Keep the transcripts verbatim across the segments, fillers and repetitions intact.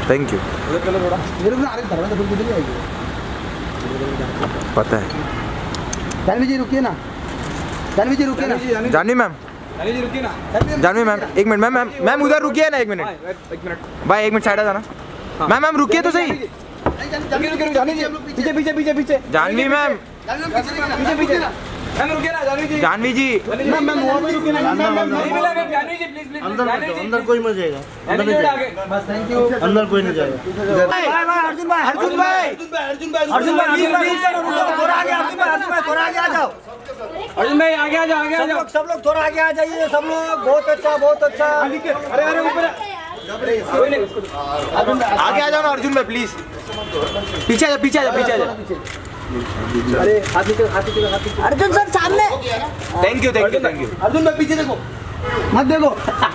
Thank you. पता है। जानवी जी रुकिए ना, जानवी जी रुकिए ना, जानवी मैम, जानवी जी रुकिए ना, जानवी मैम एक मिनट, मैम मैम मैम उधर रुकिए ना एक मिनट, एक मिनट भाई एक मिनट साइड आ जाना। मैम मैम रुकिए तो सही। पीछे पीछे पीछे पीछे जानवी मैम, पीछे पीछे मैम रुकिए ना, जानवी जी, जानवी जी मैम मैम वहाँ पे रुकिए ना, मैम मैम नहीं मिलेगा, जानवी जी प्लीज प्लीज, अंदर अंदर कोई मत जाएगा, अंदर नहीं जाएगा, बस थैंक यू, अंदर कोई नहीं जाएगा। अर्जुन भाई, अर्जुन भाई, अर्जुन भाई, अर्जुन भाई थोड़ा आगे, अर्जुन भाई, अर्जुन भाई थोड़ा आगे आ जाओ, अर्जुन भाई आगे आ जाओ, आगे आ जाओ, सब लोग थोड़ा आगे आ जाइए, सब लोग, बहुत अच्छा बहुत अच्छा, अरे अरे ऊपर आगे आ जाओ ना अर्जुन भाई प्लीज, पीछे आ जा, पीछे आ जा, पीछे आ जा। अरे हाथी के हाथी के हाथी, अर्जुन सर सामने, thank you thank you thank you. Arjun भाई पीछे देखो, मत देखो।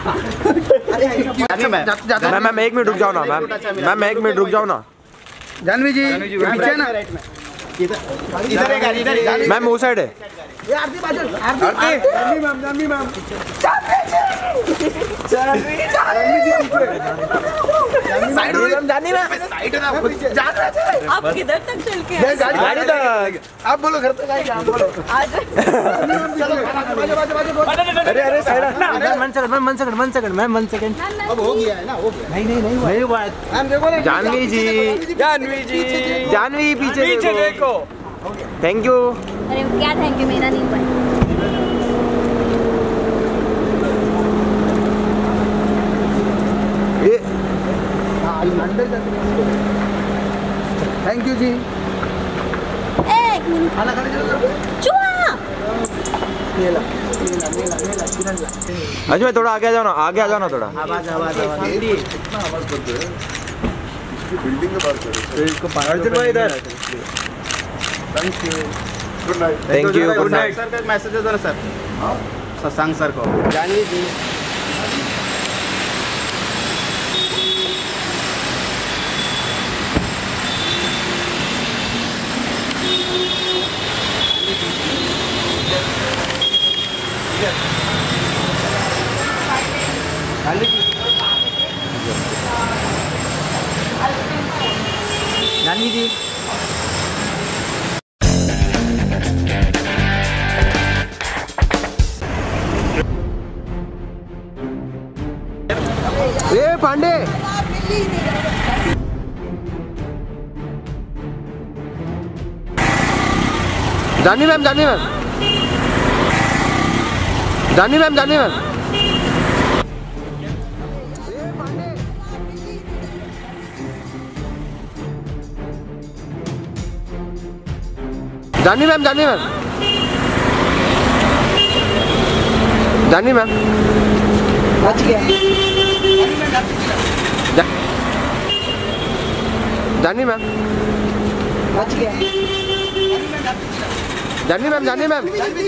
मैम मैम एक मिनट रुक जाओ ना, मैम मैम एक मिनट रुक जाओ ना। जानवी जी पीछे ना, इधर है गाड़ी, इधर है मैम वो साइड है। ये Aarti Bajal, Aarti Janvi ma'am, Janvi ma'am, Janvi ji, Janvi ji side में, जानवी मैम साइड ना, आप किधर तक चल के आए? गाड़ी गाड़ी तक, आप बोलो घर तक आएगा, आप बोलो आज चलो बाजू बाजू बाजू, अरे अरे side one second ma'am, one second one second ma'am, one second अब हो गया है ना, हो गया, नहीं नहीं नहीं नहीं हुआ है। मैम देखो ना, जानवी जी, जानवी जी, जानवी पीछे पीछे देखो, थैंक यू। अरे क्या थैंक यू, मेरा नहीं हुआ। ये थैंक यू जी, एक मिनट, खाना खाने चलो, चुहा मेला मेला मेला मेला किरण ला, अजय भाई थोड़ा आगे आ जाओ ना, आगे आ जाओ ना थोड़ा। आवाज आवाज आवाज बिल्डिंग के बात करो इसको अर्जुन भाई इधर, thank you good night thank you good night. Sir का मैसेज दे दो ना सर, शशांक सर को। Janvi ji Janvi ji A Pandey, Janvi ma'am, Janvi ma'am, Janvi ma'am, Janvi ma'am, Janvi ma'am, Janvi ma'am, Janvi ma'am, बच गया, जानवी मैम, बच गया, Janvi ma'am, Janvi ma'am.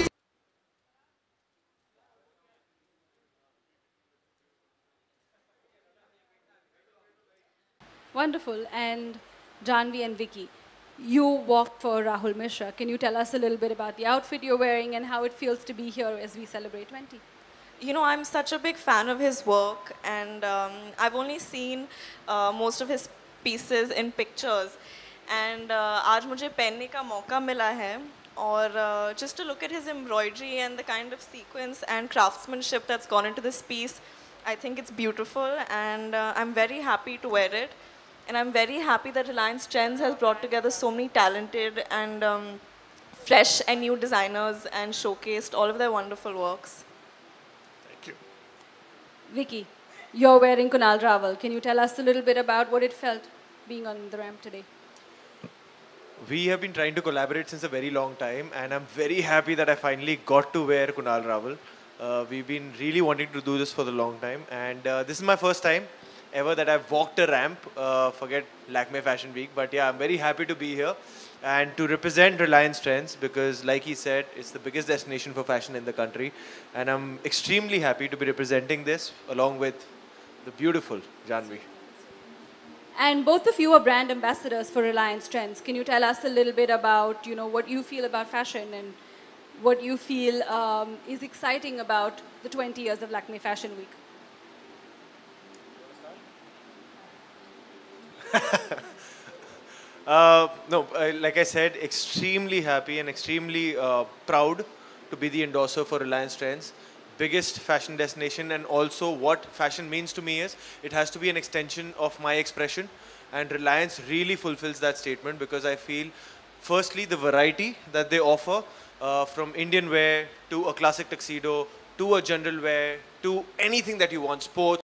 Wonderful. And Janvi and Vicky, you walked for Rahul Mishra. Can you tell us a little bit about the outfit you're wearing and how it feels to be here as we celebrate twenty? You know, I'm such a big fan of his work, and um, I've only seen uh, most of his pieces in pictures. And uh, आज मुझे पहनने का मौका मिला है, और uh, just to look at his embroidery and the kind of sequence and craftsmanship that's gone into this piece, I think it's beautiful, and uh, I'm very happy to wear it. And I'm very happy that Reliance Trends has brought together so many talented and um, fresh and new designers and showcased all of their wonderful works. Thank you. Vicky, you're wearing Kunal Rawal. Can you tell us a little bit about what it felt being on the ramp today? We have been trying to collaborate since a very long time, and I'm very happy that I finally got to wear Kunal Rawal. Uh, we've been really wanting to do this for the long time, and uh, this is my first time ever that I've walked a ramp, uh, forget Lakme Fashion Week, but yeah, I'm very happy to be here and to represent Reliance Trends, because like he said, it's the biggest destination for fashion in the country, and I'm extremely happy to be representing this along with the beautiful Janvi. And both of you are brand ambassadors for Reliance Trends. Can you tell us a little bit about, you know, what you feel about fashion and what you feel um, is exciting about the twenty years of Lakme Fashion Week? Uh, no, uh, like I said, extremely happy and extremely uh, proud to be the endorser for Reliance Trends. Biggest fashion destination, and also what fashion means to me is it has to be an extension of my expression, and Reliance really fulfills that statement because I feel, firstly, the variety that they offer uh, from Indian wear to a classic tuxedo to a general wear to anything that you want, sports.